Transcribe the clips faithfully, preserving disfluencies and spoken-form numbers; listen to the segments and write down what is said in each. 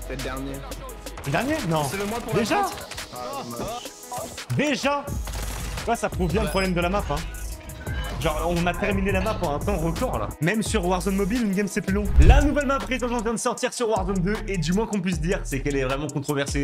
C'est le dernier. Le dernier? Non. C'est le mois pour Déjà la ah, Déjà ouais, ça prouve bien ouais. Le problème de la map. Hein. Genre, on a terminé la map en un temps record là. Même sur Warzone Mobile, une game c'est plus long. La nouvelle map Résurgence vient de sortir sur Warzone deux et du moins qu'on puisse dire, c'est qu'elle est vraiment controversée.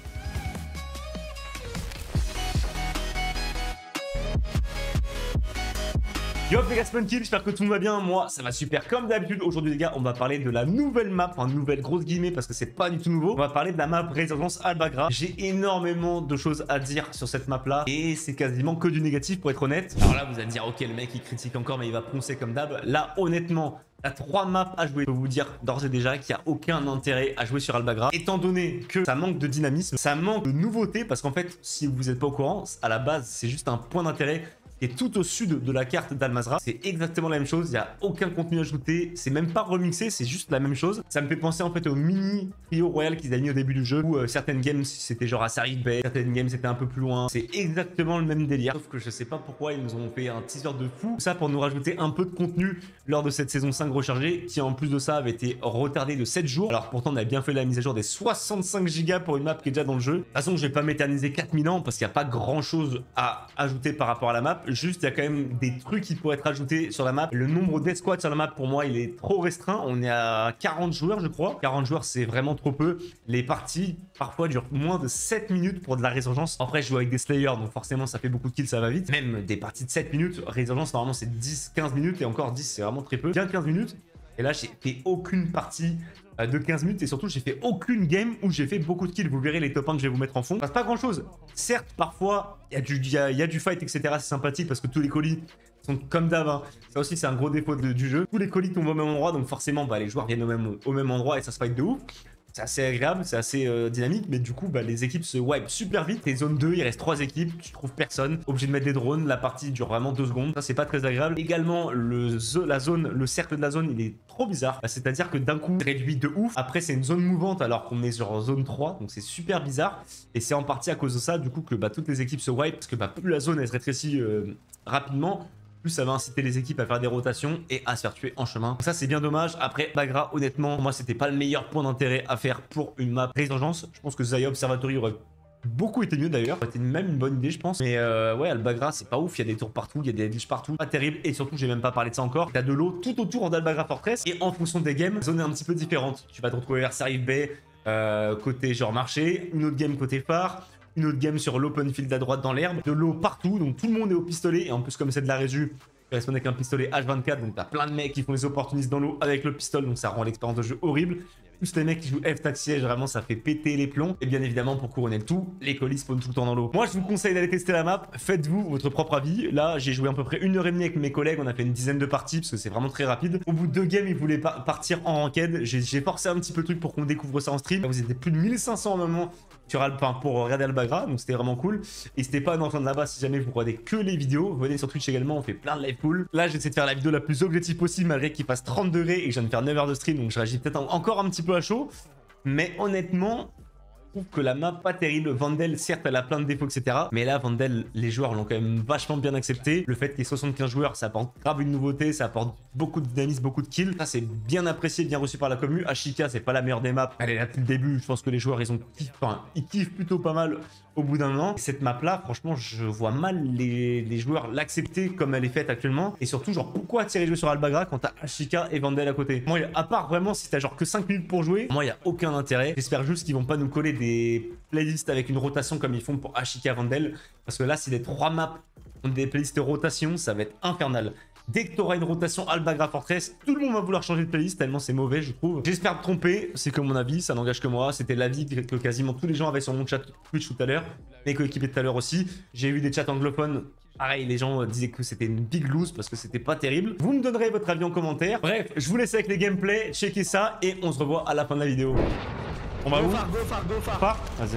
Yo les gars, Spunky, j'espère que tout va bien. Moi, ça va super comme d'habitude. Aujourd'hui, les gars, on va parler de la nouvelle map, enfin nouvelle grosse guillemets parce que c'est pas du tout nouveau. On va parler de la map Résurgence Al-Bagra. J'ai énormément de choses à dire sur cette map là et c'est quasiment que du négatif pour être honnête. Alors là, vous allez me dire, ok, le mec il critique encore, mais il va poncer comme d'hab. Là, honnêtement, il y a trois maps à jouer. Je peux vous dire d'ores et déjà qu'il n'y a aucun intérêt à jouer sur Al-Bagra, étant donné que ça manque de dynamisme, ça manque de nouveauté, parce qu'en fait, si vous n'êtes pas au courant, à la base, c'est juste un point d'intérêt qui est tout au sud de la carte d'Al-Mazrah. C'est exactement la même chose, il n'y a aucun contenu ajouté, c'est même pas remixé, c'est juste la même chose. Ça me fait penser en fait au mini trio royal qu'ils avaient mis au début du jeu, où euh, certaines games c'était genre à Sarif Bay, certaines games c'était un peu plus loin. C'est exactement le même délire, sauf que je sais pas pourquoi ils nous ont fait un teaser de fou. Tout ça pour nous rajouter un peu de contenu lors de cette saison cinq rechargée, qui en plus de ça avait été retardée de sept jours. Alors pourtant on a bien fait la mise à jour des soixante-cinq gigas pour une map qui est déjà dans le jeu. De toute façon je vais pas m'éterniser quatre mille ans parce qu'il n'y a pas grand chose à ajouter par rapport à la map. Juste, il y a quand même des trucs qui pourraient être ajoutés sur la map. Le nombre d'escouades sur la map, pour moi, il est trop restreint. On est à quarante joueurs, je crois. quarante joueurs, c'est vraiment trop peu. Les parties, parfois, durent moins de sept minutes pour de la résurgence. Après, je joue avec des Slayers, donc forcément, ça fait beaucoup de kills, ça va vite. Même des parties de sept minutes, résurgence, normalement, c'est dix quinze minutes. Et encore dix, c'est vraiment très peu. Bien quinze minutes. Et là, j'ai fait aucune partie de quinze minutes et surtout j'ai fait aucune game où j'ai fait beaucoup de kills. Vous verrez les top un que je vais vous mettre en fond. Passe pas grand chose. Certes, parfois il y, a du, y, a, y a du fight, etc. C'est sympathique parce que tous les colis sont comme d'hab. Hein. Ça aussi, c'est un gros défaut de, du jeu. Tous les colis tombent au même endroit, donc forcément, bah, les joueurs viennent au même, au même endroit et ça se fight de ouf. C'est assez agréable, c'est assez euh, dynamique, mais du coup, bah, les équipes se wipe super vite. Et zone deux, il reste trois équipes, tu trouves personne. Obligé de mettre des drones, la partie dure vraiment deux secondes. Ça, c'est pas très agréable. Également, le, la zone, le cercle de la zone, il est trop bizarre. Bah, C'est-à-dire que d'un coup, réduit de ouf. Après, c'est une zone mouvante alors qu'on est sur zone trois, donc c'est super bizarre. Et c'est en partie à cause de ça, du coup, que bah, toutes les équipes se wipe, parce que bah, plus la zone elle se rétrécit euh, rapidement, plus ça va inciter les équipes à faire des rotations et à se faire tuer en chemin. Donc ça, c'est bien dommage. Après, Bagra, honnêtement, pour moi, c'était pas le meilleur point d'intérêt à faire pour une map Résurgence. Je pense que Zaya Observatory aurait beaucoup été mieux d'ailleurs. C'était même une bonne idée, je pense. Mais euh, ouais, Al-Bagra, c'est pas ouf. Il y a des tours partout, il y a des glitches partout. Pas terrible. Et surtout, j'ai même pas parlé de ça encore. T'as de l'eau tout autour d'Al-Bagra Fortress. Et en fonction des games, la zone est un petit peu différente. Tu vas te retrouver vers Sarif Bay, euh, côté genre marché. Une autre game côté phare. Une autre game sur l'open field à droite dans l'herbe. De l'eau partout. Donc tout le monde est au pistolet. Et en plus, comme c'est de la résu, il reste avec un pistolet H vingt-quatre, donc t'as plein de mecs qui font les opportunistes dans l'eau avec le pistolet, donc ça rend l'expérience de jeu horrible. Plus les mecs qui jouent F-Taxi, vraiment ça fait péter les plombs. Et bien évidemment, pour couronner le tout, les colis spawnent tout le temps dans l'eau. Moi, je vous conseille d'aller tester la map. Faites-vous votre propre avis. Là, j'ai joué à peu près une heure et demie avec mes collègues. On a fait une dizaine de parties parce que c'est vraiment très rapide. Au bout de deux games, ils voulaient pas partir en ranked. J'ai forcé un petit peu le truc pour qu'on découvre ça en stream. Vous étiez plus de mille cinq cents au moment sur Alpin pour regarder Al-Bagra, donc c'était vraiment cool. N'hésitez pas à nous rejoindre là-bas si jamais vous regardez que les vidéos. Venez sur Twitch également, on fait plein de live cool. Là, j'essaie de faire la vidéo la plus objective possible malgré qu'il fasse trente degrés et que je viens de faire neuf heures de stream, donc je réagis peut-être encore un petit peu à chaud. Mais honnêtement, je trouve que la map pas terrible. Vandel, certes, elle a plein de défauts, et cetera. Mais là, Vandel, les joueurs l'ont quand même vachement bien accepté. Le fait qu'il y ait soixante-quinze joueurs, ça apporte grave une nouveauté, ça apporte beaucoup de dynamisme, beaucoup de kills. Ça, c'est bien apprécié, bien reçu par la commu. Ashika, c'est pas la meilleure des maps. Elle est là depuis le début. Je pense que les joueurs, ils ont kiffé, enfin, ils kiffent plutôt pas mal au bout d'un moment. Et cette map-là, franchement, je vois mal les, les joueurs l'accepter comme elle est faite actuellement. Et surtout, genre, pourquoi attirer jouer sur Al-Bagra quand t'as Ashika et Vandel à côté? Moi, à part vraiment si t'as genre que cinq minutes pour jouer, moi, il n'y a aucun intérêt. J'espère juste qu'ils vont pas nous coller des playlists avec une rotation comme ils font pour Ashika Vandel. Parce que là, si les trois maps ont des playlists de rotation, ça va être infernal. Dès que tu auras une rotation Al-Bagra Fortress, tout le monde va vouloir changer de playlist tellement c'est mauvais, je trouve. J'espère me tromper, c'est que mon avis, ça n'engage que moi. C'était l'avis que quasiment tous les gens avaient sur mon chat Twitch tout à l'heure, mes coéquipiers tout à l'heure aussi. J'ai vu des chats anglophones, pareil, les gens disaient que c'était une big lose parce que c'était pas terrible. Vous me donnerez votre avis en commentaire. Bref, je vous laisse avec les gameplays, checkez ça et on se revoit à la fin de la vidéo. On va où? Go far, go far, go far. Far. Vas-y.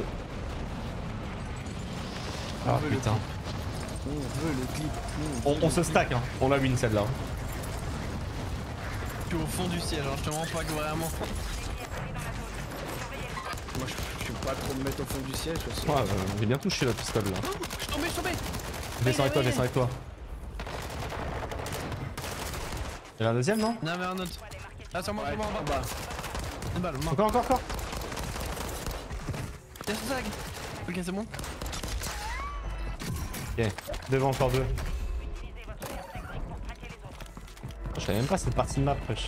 Ah putain. On veut le clip. On, on, on se stack, hein. On l'a win celle-là. Je suis au fond du ciel, alors je te mens pas que vraiment. Moi je, je peux pas trop me mettre au fond du ciel. Je ouais, euh, j'ai bien touché la pistole là. Oh, je suis tombé, je suis tombé. Je descends avec toi, je descends avec toi. Il y en a un deuxième, non? Non, mais un autre. Là, sur moi, sur moi, en bas. Une balle, encore, encore, encore. Y'a ce zag. Ok, c'est bon. Ok, devant encore deux. Je savais même pas cette partie de map, wesh.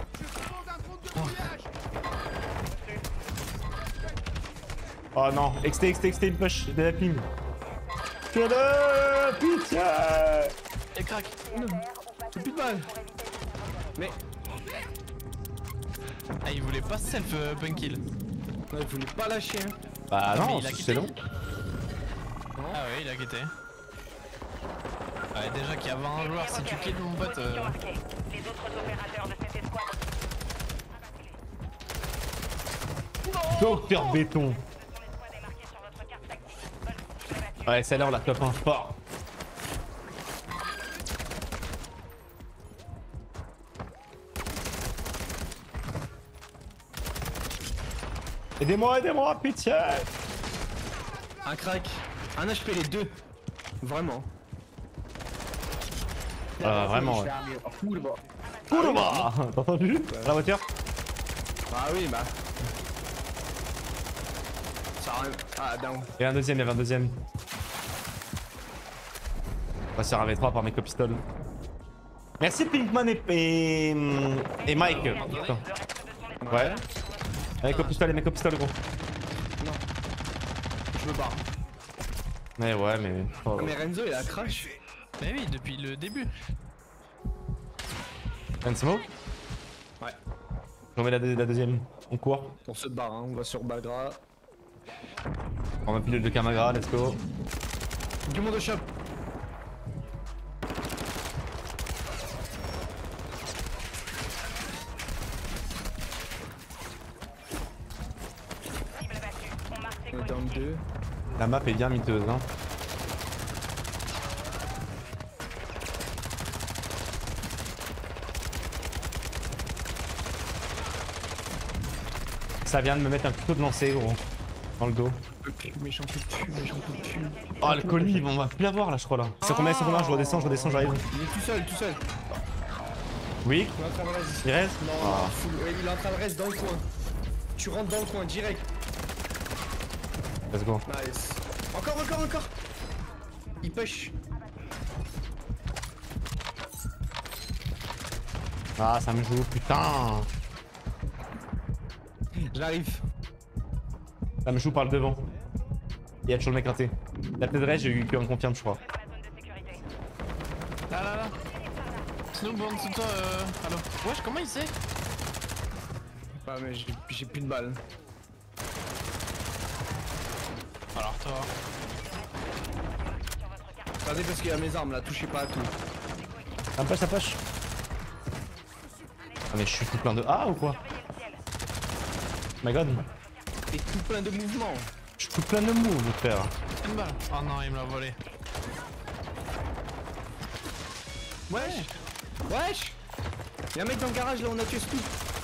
Oh non, X T, X T, X T, push, de la ping. Que pitié. Et crack. J'ai plus de balles. Mais. Ah, il voulait pas self euh, punk kill. Non, il voulait pas lâcher. Hein. Bah Mais non, il a c'est quitté. long. Ah ouais, il a quitté. Ouais, déjà qu'il y a vingt joueurs, si tu kills mon pote. Euh... Les autres opérateurs de cette escouade. Docteur Béton. Ouais, celle-là on la clope un fort. Aidez-moi, aidez-moi, pitié. Un crack. Un H P les deux. Vraiment. Ah, vraiment, ouais. Cool, bah. Cool, bah. T'as entendu? La voiture? Ah oui, bah. Ça arrive. Ah, down. Il y a un deuxième, il y avait un deuxième. On va se faire un V trois par mes copistoles. Merci Pinkman et, et, et Mike. Putain. Ouais. Avec copistole et mes copistoles, gros. Non. Je me barre. Mais ouais, mais. Oh. Mais Renzo il a crash. Mais oui, depuis le début. Un smoke? Ouais. Je remets la, deux- la deuxième. On court. On se barre, hein. On va sur Bagra. On va pilote de Kamagra, let's go. Du monde au shop. On est down deux. La map est bien miteuse, hein. Ça vient de me mettre un couteau de lancer, gros. Dans le dos. Méchant coup de cul, méchant coup de cul. Oh, le colis, on va plus l'avoir là, je crois là. C'est combien, c'est combien? Je redescends, je redescends, j'arrive. Il est tout seul, tout seul. Oui, Il est en train de rester. il reste? Non, Ah. non, full. Ouais, il est en train de rester dans le coin. Tu rentres dans le coin, direct. Let's go. Nice. Encore, encore, encore. Il push. Ah, ça me joue, putain. J'arrive. Ça me joue par le devant. Il y a toujours le mec raté. La peut-être reste, j'ai eu qu'un confirme, je crois. Là, là, là. Snoop en dessous de toi, euh. Allo. Wesh, comment il sait? Ah, mais j'ai j'ai plus de balles. Alors, toi. Regardez parce qu'il y a mes armes là, touchez pas à tout. Ça push, ça push. Ah, mais je suis tout plein de A ou quoi? My god. Et tout plein de mouvements. Je suis tout plein de moves, frère. Une balle. Oh non, il me l'a volé. Wesh. Wesh. Y'a un mec dans le garage là, on a tué Scoop.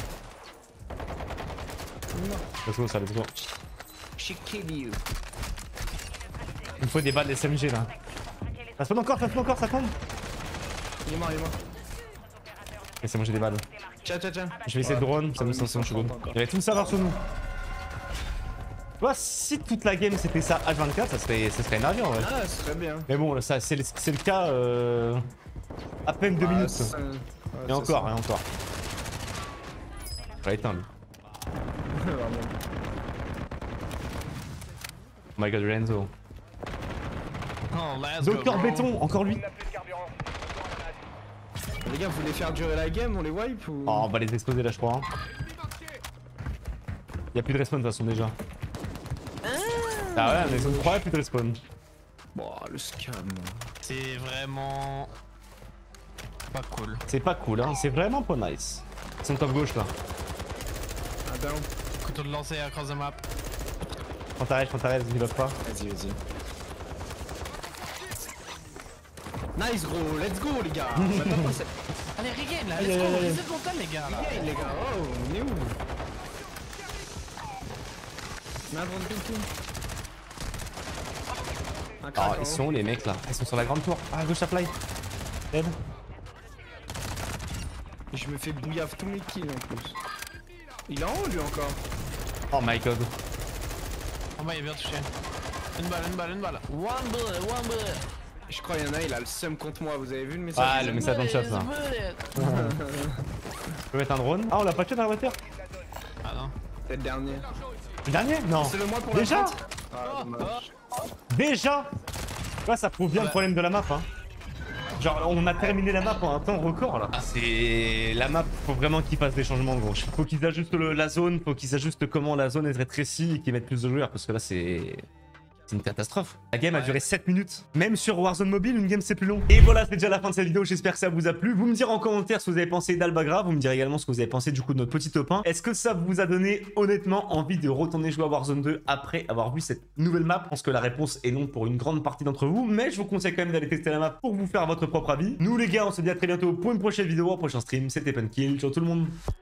Let's go, ça, let's go. She kill you. Il me faut des balles S M G là. Ça spawn encore, ça spawn encore, ça tombe. Il est mort, il est mort. Laissez-moi, j'ai des balles. Tiens, tiens, tiens. Je vais essayer de drone, ça me Ah oui, sent son ça chevaux. compte encore. Il y avait tout le serveur sur nous. Tu vois, si toute la game c'était ça H vingt-quatre, ça serait, ça serait énervé en vrai. Ah, c'est très bien. Mais bon, ça c'est le, c'est le cas euh, à peine deux Ah, minutes. c'est- ouais, Et c'est encore, ça. et encore. Je vais éteindre lui. Vraiment. Oh my god, Renzo. Oh, let's go. Docteur bro. Béton, encore lui. Les gars, vous voulez faire durer la game, on les wipe ou... Oh, on va les exploser là, je crois. Hein. Y'a plus de respawn de toute façon déjà. Ah ouais, mais ils croient plus de respawn. Bon, le scam. C'est vraiment. Pas cool. C'est pas cool, hein, c'est vraiment pas nice. Ils sont top gauche là. Ah, down. Couteau de lancer across the map. Quand t'arrêtes, quand t'arrêtes, ils doivent pas. Vas-y, vas-y. Nice gros, let's go les gars. On va pas passer. Allez, regain là, Aïe, let's aïe, go. aïe, aïe. Reset mental, les gars là. Hey, les gars, oh, on est où? Merde, on est tout. Un Oh, crack, ils hein. sont où les mecs là? Ils sont sur la grande tour. Ah, gauche à fly. Dead. Et je me fais bouillave tous mes kills en plus. Il est en haut lui encore. Oh my god. En bas, il est bien touché. Une balle, une balle, une balle. One bullet, one bullet. Je crois qu'il y en a, il a le seum contre moi. Vous avez vu le message? Ah, le message dans le chat, ça. Je peux mettre un drone. Ah, on l'a pas tué dans la voiture? Ah non. C'est le dernier. Le dernier? Non. C'est le moi pour Déjà? la trente. Ah, dommage. Déjà? Ouais, ça prouve bien le problème de la map, hein. Genre, on a terminé la map en un temps record, là. Ah, c'est... La map, faut vraiment qu'ils fassent des changements, gros. Faut qu'ils ajustent le... la zone, faut qu'ils ajustent comment la zone est rétrécie et qu'ils mettent plus de joueurs, parce que là, c'est... C'est une catastrophe. La game a duré sept minutes. Même sur Warzone Mobile, une game c'est plus long. Et voilà, c'est déjà la fin de cette vidéo. J'espère que ça vous a plu. Vous me direz en commentaire ce que vous avez pensé d'Albagra. Vous me direz également ce que vous avez pensé du coup de notre petit top un. Est-ce que ça vous a donné honnêtement envie de retourner jouer à Warzone deux après avoir vu cette nouvelle map? Je pense que la réponse est non pour une grande partie d'entre vous. Mais je vous conseille quand même d'aller tester la map pour vous faire votre propre avis. Nous les gars, on se dit à très bientôt pour une prochaine vidéo, un prochain stream. C'était Punkill. Ciao tout le monde.